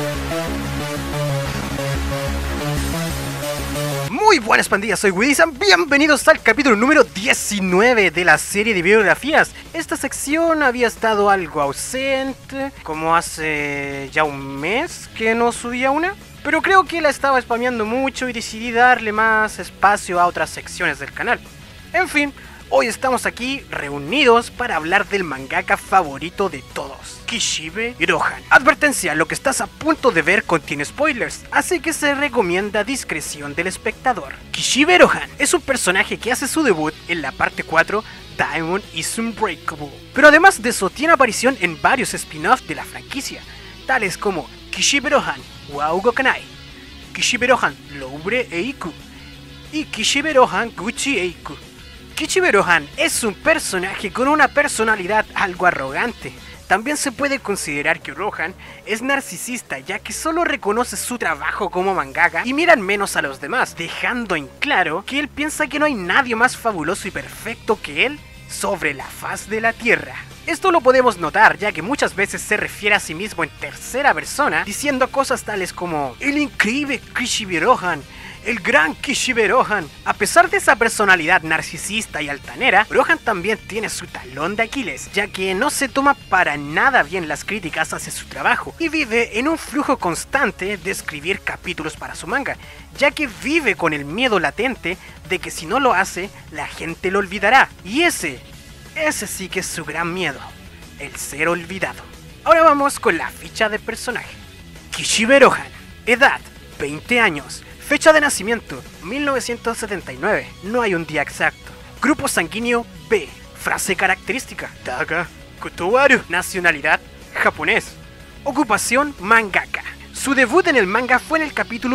Muy buenas pandillas, soy Widizan, bienvenidos al capítulo número 19 de la serie de biografías. Esta sección había estado algo ausente, como hace ya un mes que no subía una, pero creo que la estaba spameando mucho y decidí darle más espacio a otras secciones del canal. En fin, hoy estamos aquí reunidos para hablar del mangaka favorito de todos, Kishibe Rohan. Advertencia, lo que estás a punto de ver contiene spoilers, así que se recomienda discreción del espectador. Kishibe Rohan es un personaje que hace su debut en la parte 4, Diamond is Unbreakable. Pero además de eso, tiene aparición en varios spin-offs de la franquicia, tales como Kishibe Rohan Wau Gokanai, Kishibe Rohan Loubre Eiku y Kishibe Rohan Guchi Eiku. Kishibe Rohan es un personaje con una personalidad algo arrogante. También se puede considerar que Rohan es narcisista, ya que solo reconoce su trabajo como mangaka y mira menos a los demás, dejando en claro que él piensa que no hay nadie más fabuloso y perfecto que él sobre la faz de la tierra. Esto lo podemos notar, ya que muchas veces se refiere a sí mismo en tercera persona, diciendo cosas tales como el increíble Kishibe Rohan, el gran Kishibe Rohan. A pesar de esa personalidad narcisista y altanera, Rohan también tiene su talón de Aquiles, ya que no se toma para nada bien las críticas hacia su trabajo y vive en un flujo constante de escribir capítulos para su manga, ya que vive con el miedo latente de que si no lo hace, la gente lo olvidará. Y ese sí que es su gran miedo, el ser olvidado. Ahora vamos con la ficha de personaje. Kishibe Rohan, edad 20 años. Fecha de nacimiento, 1979, no hay un día exacto. Grupo sanguíneo B, frase característica, Daga Kotowaru. Nacionalidad, japonés. Ocupación, mangaka. Su debut en el manga fue en el capítulo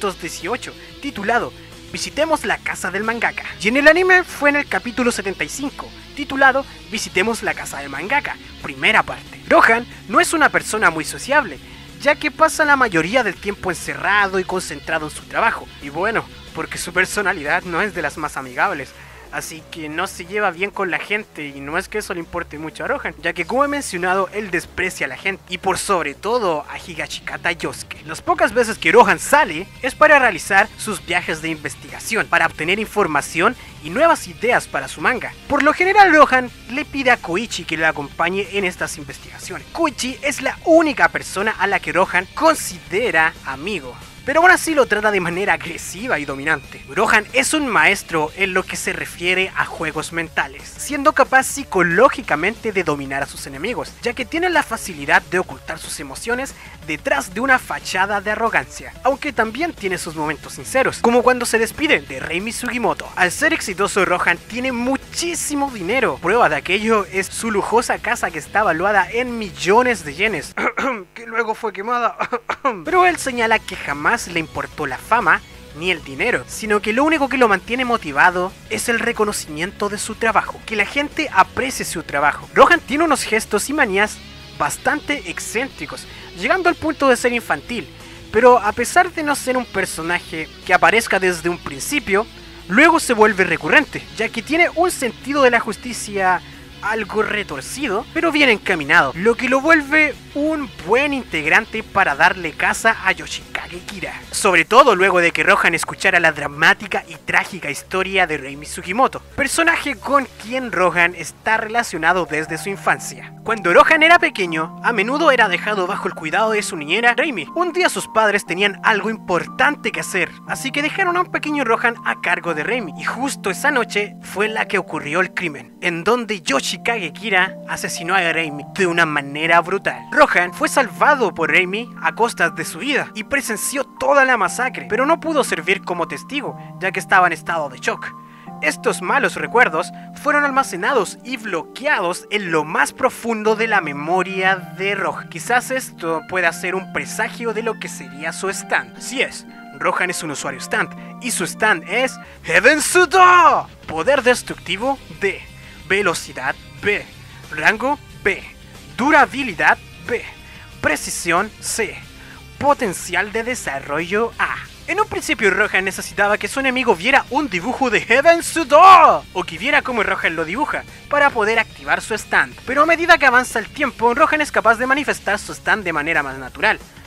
318, titulado Visitemos la casa del mangaka. Y en el anime fue en el capítulo 75, titulado Visitemos la casa del mangaka, primera parte. Rohan no es una persona muy sociable, ya que pasa la mayoría del tiempo encerrado y concentrado en su trabajo. Y bueno, porque su personalidad no es de las más amigables, así que no se lleva bien con la gente, y no es que eso le importe mucho a Rohan, ya que como he mencionado, él desprecia a la gente, y por sobre todo a Higashikata Yosuke. Las pocas veces que Rohan sale es para realizar sus viajes de investigación, para obtener información y nuevas ideas para su manga. Por lo general, Rohan le pide a Koichi que lo acompañe en estas investigaciones. Koichi es la única persona a la que Rohan considera amigo, pero aún así lo trata de manera agresiva y dominante. Rohan es un maestro en lo que se refiere a juegos mentales, siendo capaz psicológicamente de dominar a sus enemigos, ya que tiene la facilidad de ocultar sus emociones detrás de una fachada de arrogancia, aunque también tiene sus momentos sinceros, como cuando se despide de Reimi Sugimoto. Al ser exitoso, Rohan tiene muchísimo dinero. Prueba de aquello es su lujosa casa, que está valuada en millones de yenes, que luego fue quemada. Pero él señala que jamás le importó la fama ni el dinero, sino que lo único que lo mantiene motivado es el reconocimiento de su trabajo, que la gente aprecie su trabajo. Rohan tiene unos gestos y manías bastante excéntricos, llegando al punto de ser infantil, pero a pesar de no ser un personaje que aparezca desde un principio, luego se vuelve recurrente, ya que tiene un sentido de la justicia algo retorcido, pero bien encaminado, lo que lo vuelve un buen integrante para darle caza a Yoshikage Kira, sobre todo luego de que Rohan escuchara la dramática y trágica historia de Reimi Sugimoto, personaje con quien Rohan está relacionado desde su infancia. Cuando Rohan era pequeño, a menudo era dejado bajo el cuidado de su niñera Reimi. Un día sus padres tenían algo importante que hacer, así que dejaron a un pequeño Rohan a cargo de Reimi, y justo esa noche fue en la que ocurrió el crimen, en donde Yoshikage Kira asesinó a Reimi de una manera brutal. Rohan fue salvado por Reimi a costas de su vida y presenció toda la masacre, pero no pudo servir como testigo, ya que estaba en estado de shock. Estos malos recuerdos fueron almacenados y bloqueados en lo más profundo de la memoria de Rohan. Quizás esto pueda ser un presagio de lo que sería su stand. Así es, Rohan es un usuario stand, y su stand es Heaven Sudo. Poder destructivo D, velocidad B, rango B, durabilidad B, precisión C, potencial de desarrollo A. En un principio Rohan necesitaba que su enemigo viera un dibujo de Heaven Sudo, o que viera cómo Rohan lo dibuja, para poder activar su stand. Pero a medida que avanza el tiempo, Rohan es capaz de manifestar su stand de manera más natural.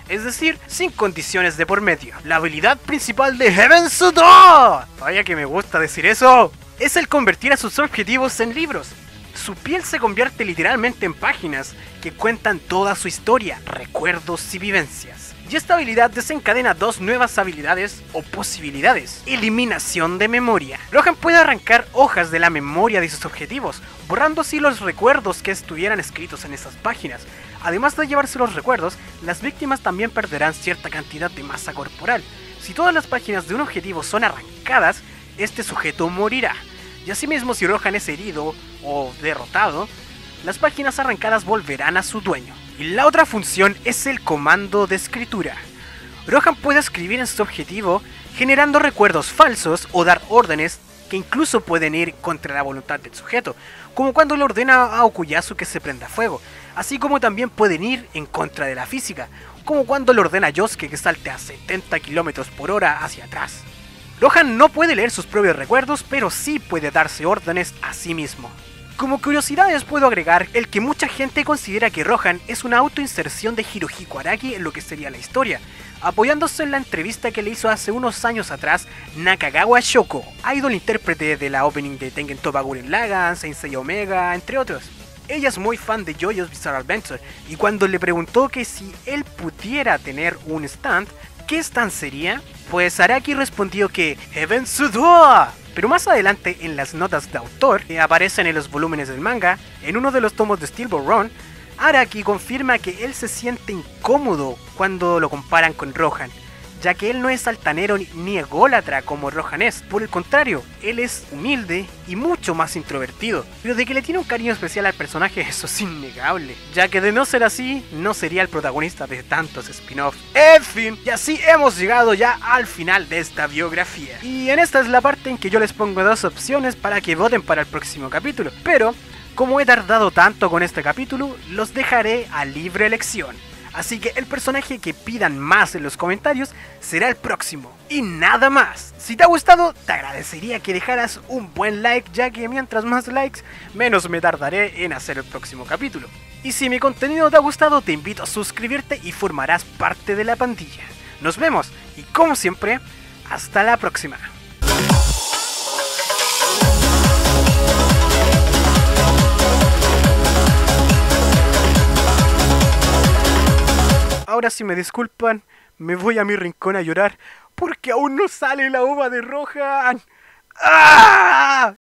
es decir, sin condiciones de por medio. La habilidad principal de Heaven Sudo, vaya que me gusta decir eso, es el convertir a sus objetivos en libros. Su piel se convierte literalmente en páginas que cuentan toda su historia, recuerdos y vivencias. Y esta habilidad desencadena dos nuevas habilidades o posibilidades. Eliminación de memoria. Rohan puede arrancar hojas de la memoria de sus objetivos, borrando así los recuerdos que estuvieran escritos en esas páginas. Además de llevarse los recuerdos, las víctimas también perderán cierta cantidad de masa corporal. Si todas las páginas de un objetivo son arrancadas, este sujeto morirá. Y asimismo, si Rohan es herido o derrotado, las páginas arrancadas volverán a su dueño. Y la otra función es el comando de escritura. Rohan puede escribir en su objetivo generando recuerdos falsos o dar órdenes que incluso pueden ir contra la voluntad del sujeto, como cuando le ordena a Okuyasu que se prenda fuego, así como también pueden ir en contra de la física, como cuando le ordena a Yosuke que salte a 70 km por hora hacia atrás. Rohan no puede leer sus propios recuerdos, pero sí puede darse órdenes a sí mismo. Como curiosidades puedo agregar el que mucha gente considera que Rohan es una autoinserción de Hirohiko Araki en lo que sería la historia, apoyándose en la entrevista que le hizo hace unos años atrás Nakagawa Shoko, idol intérprete de la opening de Tengen Toppa Gurren Lagann, Saint Seiya Omega, entre otros. Ella es muy fan de JoJo's Bizarre Adventure, y cuando le preguntó que si él pudiera tener un stand, ¿qué stand sería? Pues Araki respondió que Heaven Sudo. Pero más adelante en las notas de autor que aparecen en los volúmenes del manga, en uno de los tomos de Steel Ball Run, Araki confirma que él se siente incómodo cuando lo comparan con Rohan, ya que él no es altanero ni ególatra como Rohan es. Por el contrario, él es humilde y mucho más introvertido, pero de que le tiene un cariño especial al personaje eso es innegable, ya que de no ser así, no sería el protagonista de tantos spin-offs. En fin, y así hemos llegado ya al final de esta biografía. Y en esta es la parte en que yo les pongo dos opciones para que voten para el próximo capítulo, pero como he tardado tanto con este capítulo, los dejaré a libre elección. Así que el personaje que pidan más en los comentarios será el próximo. Y nada más. Si te ha gustado, te agradecería que dejaras un buen like, ya que mientras más likes, menos me tardaré en hacer el próximo capítulo. Y si mi contenido te ha gustado, te invito a suscribirte y formarás parte de la pandilla. Nos vemos y como siempre, hasta la próxima. Ahora si me disculpan, me voy a mi rincón a llorar porque aún no sale la uva de Rohan. ¡Ah!